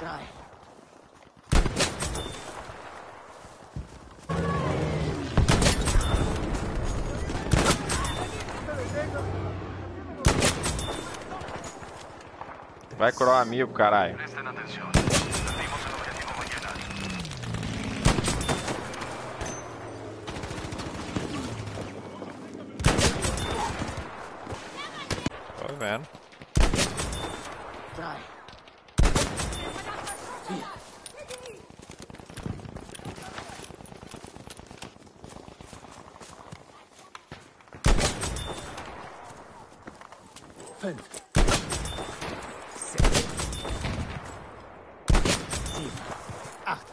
Drei. Vai curar o amigo, caralho. Presten atención. Perdimos el objetivo mañana. Tô vendo. Drei. Vier. Fünf. Sechs. Sieben. Acht.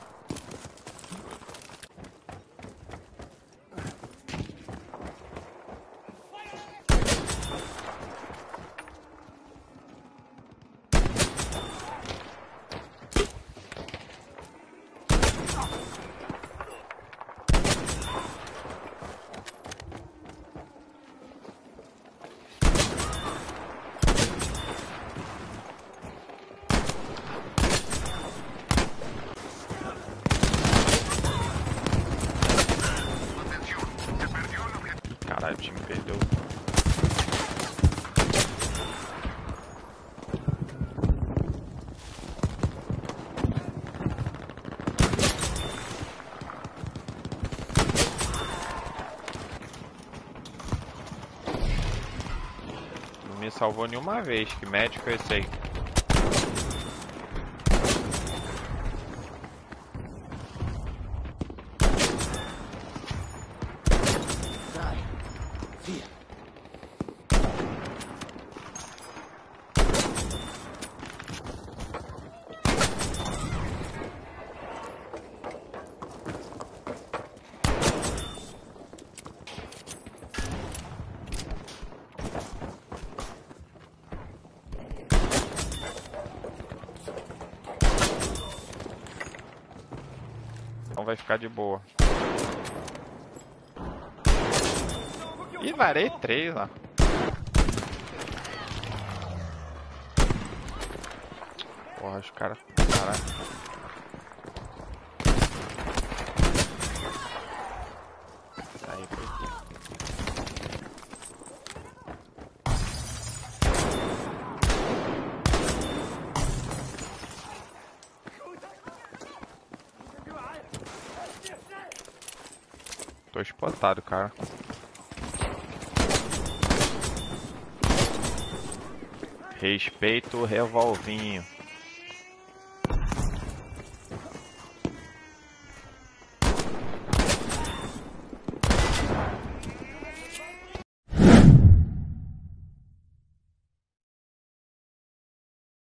Caralho, o time perdeu. Não me salvou nenhuma vez. Que médico é esse aí? Drei. Vier. Então vai ficar de boa. Ih, varei 3 lá. Porra, os caras. Caralho. Aí foi. Tô espantado, cara. Respeito o revolvinho.